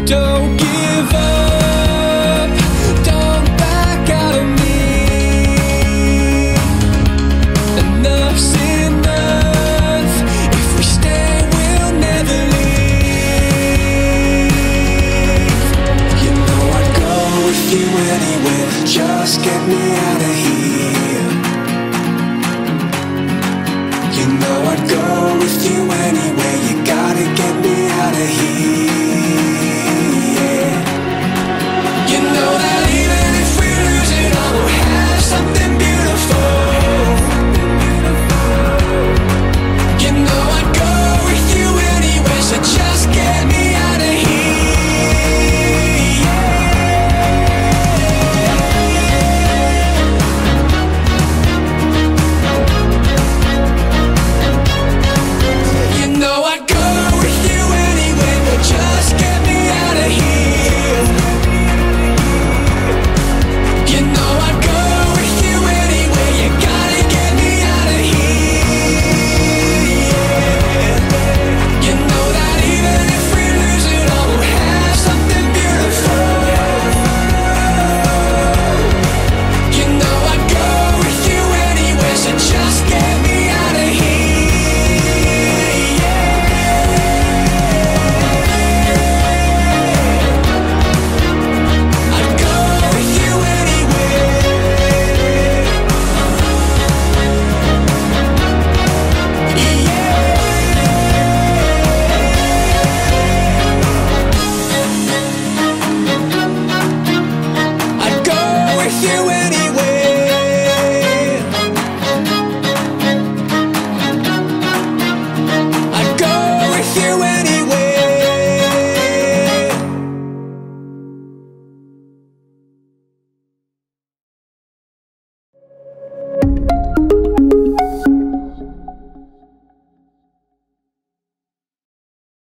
Don't give up, don't back out of me. Enough's enough, if we stay we'll never leave. You know I'd go with you anywhere, just get me out of here. You know I'd go